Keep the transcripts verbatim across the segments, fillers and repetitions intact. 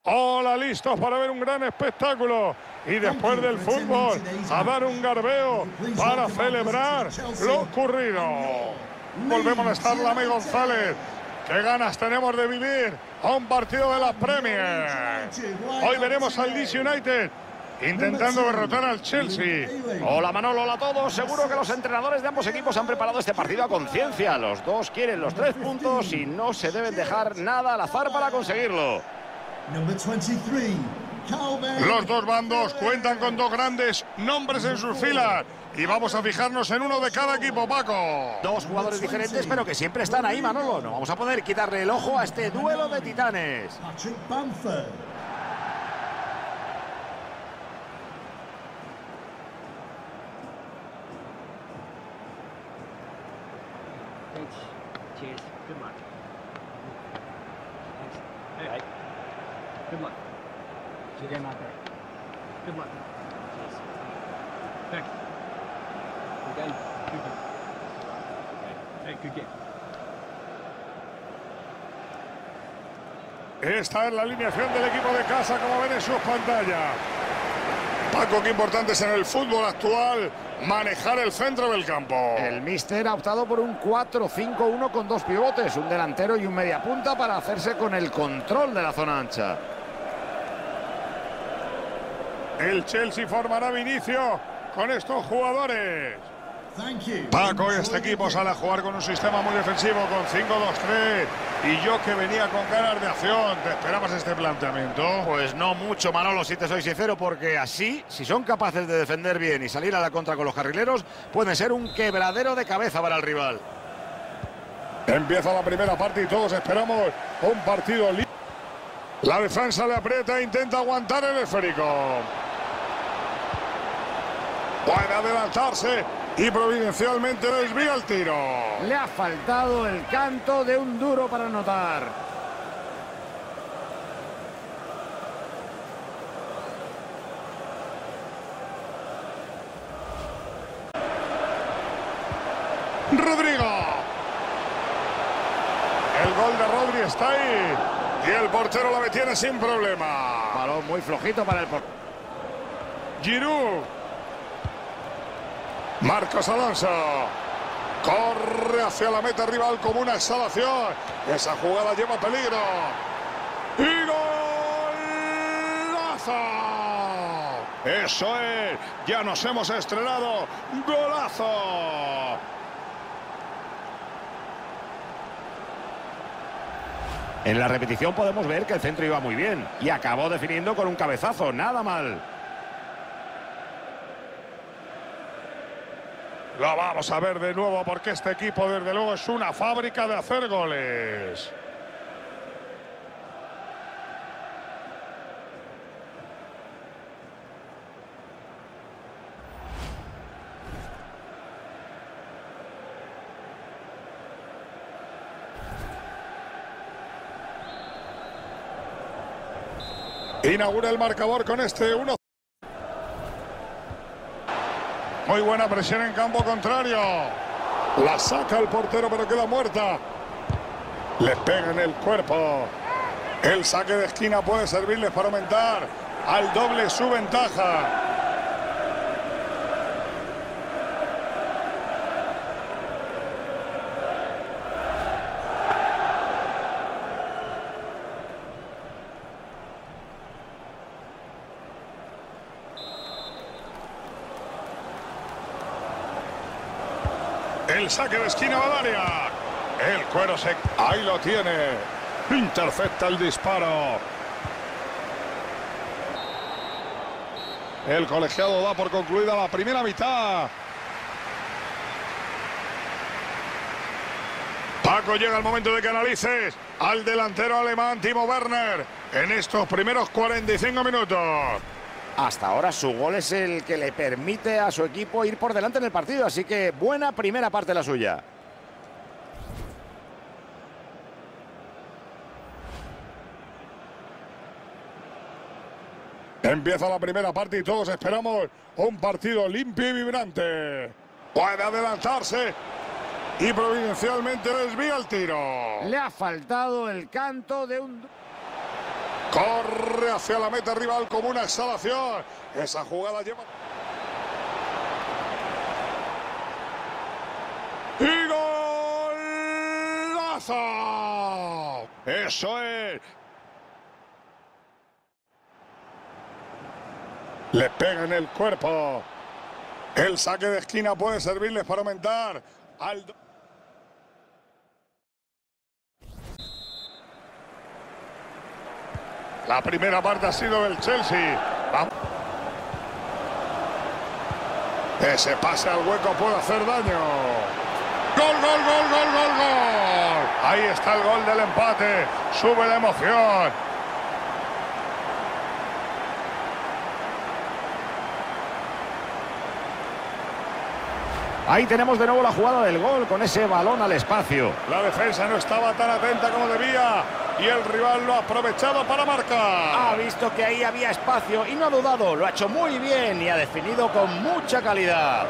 Hola, listos para ver un gran espectáculo y después del fútbol a dar un garbeo para celebrar lo ocurrido. Volvemos a estar Lame González. Qué ganas tenemos de vivir a un partido de la Premier. Hoy veremos al Leeds United intentando derrotar al Chelsea. Hola Manolo, hola a todos. Seguro que los entrenadores de ambos equipos han preparado este partido a conciencia. Los dos quieren los tres puntos y no se deben dejar nada al azar para conseguirlo. Los dos bandos cuentan con dos grandes nombres en sus filas y vamos a fijarnos en uno de cada equipo, Paco. Dos jugadores diferentes, pero que siempre están ahí, Manolo. No vamos a poder quitarle el ojo a este duelo de titanes. Cheers. Good luck. Hey. Good luck. Cheers. Good luck. Cheers. Thank you. Good game. Good game. Hey, good game. Esta es la alineación del equipo de casa, como ven en sus pantallas. Paco, qué importante es en el fútbol actual manejar el centro del campo. El míster ha optado por un cuatro cinco uno con dos pivotes, un delantero y un mediapunta para hacerse con el control de la zona ancha. El Chelsea formará Vinicius con estos jugadores. Paco, este equipo sale a jugar con un sistema muy defensivo, con cinco dos tres. Y yo que venía con ganas de acción, ¿te esperabas este planteamiento? Pues no mucho, Manolo, si te soy sincero, porque así, si son capaces de defender bien y salir a la contra con los carrileros, pueden ser un quebradero de cabeza para el rival. Empieza la primera parte y todos esperamos un partido libre. La defensa le aprieta e intenta aguantar el esférico. Puede adelantarse y providencialmente desvía el tiro. Le ha faltado el canto de un duro para anotar. Rodrigo. El gol de Rodri está ahí. Y el portero la detiene sin problema. Balón muy flojito para el portero. Giroud. Marcos Alonso. Corre hacia la meta rival como una exhalación. Esa jugada lleva peligro. ¡Y golazo! Eso es. Ya nos hemos estrenado. ¡Golazo! En la repetición podemos ver que el centro iba muy bien y acabó definiendo con un cabezazo. Nada mal. Lo vamos a ver de nuevo porque este equipo desde luego es una fábrica de hacer goles. Inaugura el marcador con este uno. Muy buena presión en campo contrario. La saca el portero, pero queda muerta. Le pega en el cuerpo. El saque de esquina puede servirles para aumentar al doble su ventaja. El saque de esquina va al área. El cuero se... Ahí lo tiene. Intercepta el disparo. El colegiado da por concluida la primera mitad. Paco, llega el momento de que analices al delantero alemán Timo Werner en estos primeros cuarenta y cinco minutos. Hasta ahora su gol es el que le permite a su equipo ir por delante en el partido, así que buena primera parte la suya. Empieza la primera parte y todos esperamos un partido limpio y vibrante. Puede adelantarse y providencialmente desvía el tiro. Le ha faltado el canto de un... Corre hacia la meta rival como una exhalación. Esa jugada lleva... ¡Y golazo! ¡Eso es! Le pega en el cuerpo. El saque de esquina puede servirles para aumentar al... La primera parte ha sido del Chelsea. Vamos. Ese pase al hueco puede hacer daño. ¡Gol, gol, gol, gol, gol, gol! Ahí está el gol del empate. Sube la emoción. Ahí tenemos de nuevo la jugada del gol con ese balón al espacio. La defensa no estaba tan atenta como debía y el rival lo ha aprovechado para marcar. Ha visto que ahí había espacio y no ha dudado. Lo ha hecho muy bien y ha definido con mucha calidad.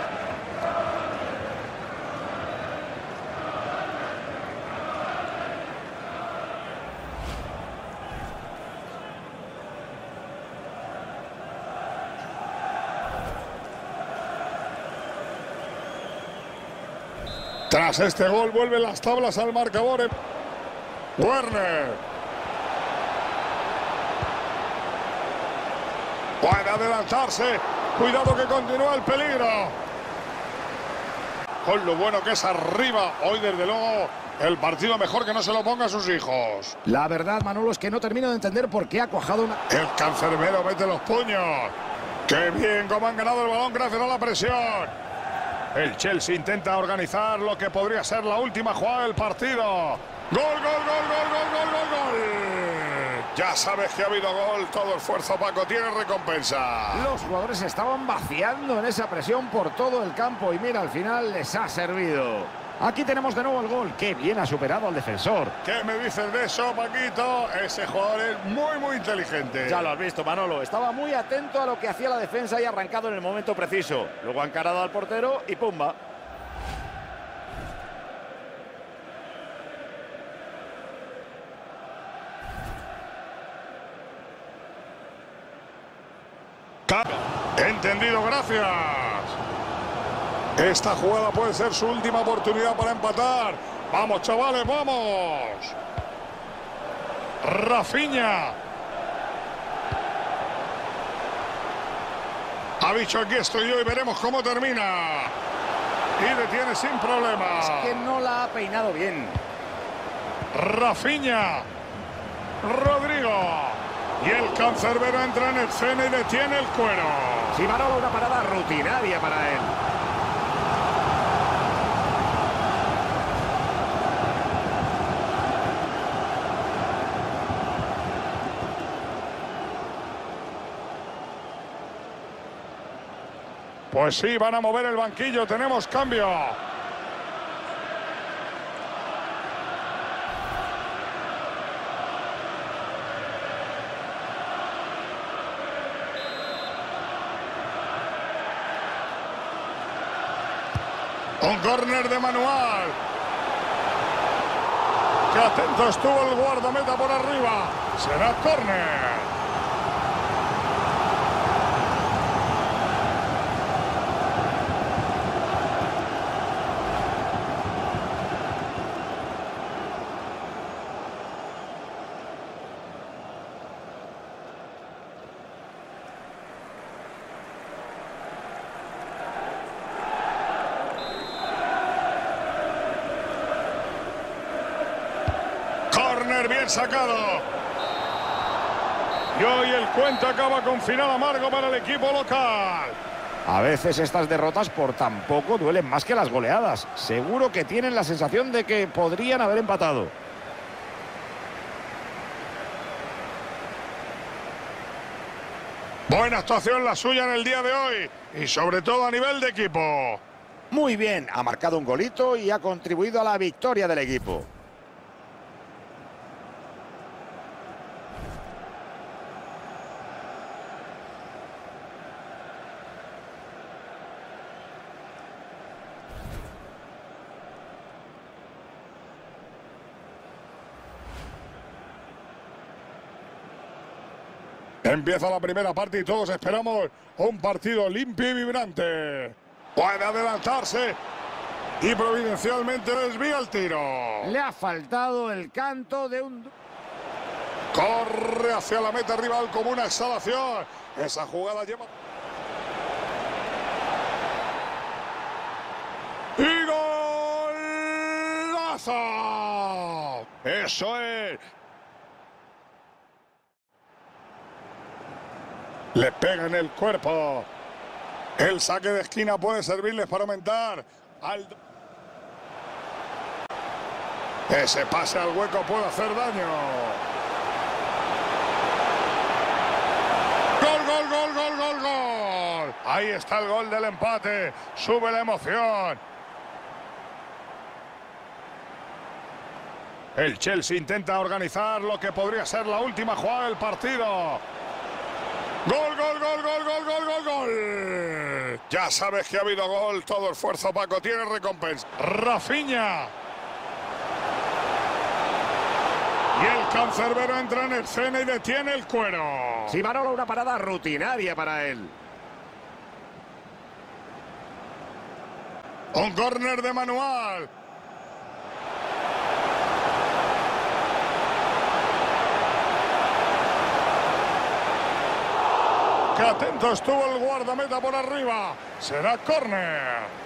Tras este gol vuelven las tablas al marcador. Werner. Puede adelantarse. Cuidado que continúa el peligro. Con lo bueno que es arriba. Hoy desde luego el partido mejor que no se lo ponga a sus hijos. La verdad, Manolo, es que no termino de entender por qué ha cuajado una... El cancerbero mete los puños. ¡Qué bien cómo han ganado el balón gracias a la presión! El Chelsea intenta organizar lo que podría ser la última jugada del partido. ¡Gol, gol, gol, gol, gol, gol, gol, gol! Ya sabes que ha habido gol. Todo esfuerzo, Paco, tiene recompensa. Los jugadores estaban vaciando en esa presión por todo el campo y mira, al final les ha servido. Aquí tenemos de nuevo el gol. ¡Qué bien ha superado al defensor! ¿Qué me dices de eso, Paquito? Ese jugador es muy, muy inteligente. Ya lo has visto, Manolo. Estaba muy atento a lo que hacía la defensa y ha arrancado en el momento preciso. Luego ha encarado al portero y ¡pumba! Entendido, gracias. Esta jugada puede ser su última oportunidad para empatar. Vamos, chavales, vamos. Rafinha. Ha dicho aquí estoy yo y veremos cómo termina. Y detiene sin problema. Es que no la ha peinado bien. Rafinha. Rodrigo. Y el cancerbero entra en escena y detiene el cuero. Sí, Manolo, una parada rutinaria para él. Pues sí, van a mover el banquillo. Tenemos cambio. Un córner de Manual. Qué atento estuvo el guardameta por arriba. Será córner. Bien sacado. Y hoy el cuento acaba con final amargo para el equipo local. A veces estas derrotas por tan poco duelen más que las goleadas. Seguro que tienen la sensación de que podrían haber empatado. Buena actuación la suya en el día de hoy. Y sobre todo a nivel de equipo. Muy bien, ha marcado un golito y ha contribuido a la victoria del equipo. Empieza la primera parte y todos esperamos un partido limpio y vibrante. Puede adelantarse y providencialmente desvía el tiro. Le ha faltado el canto de un... Corre hacia la meta rival como una exhalación. Esa jugada lleva... ¡Y golazo! Eso es. Le pega en el cuerpo. El saque de esquina puede servirles para aumentar al... Ese pase al hueco puede hacer daño. ¡Gol, gol, gol, gol, gol, gol! Ahí está el gol del empate. Sube la emoción. El Chelsea intenta organizar lo que podría ser la última jugada del partido. ¡Gol, gol, gol, gol, gol, gol, gol, gol! Ya sabes que ha habido gol. Todo esfuerzo, Paco, tiene recompensa. Rafinha. Y el cancerbero entra en escena y detiene el cuero. Sí, Manolo, una parada rutinaria para él. Un córner de manual. ¡Qué atento estuvo el guardameta por arriba! Será córner.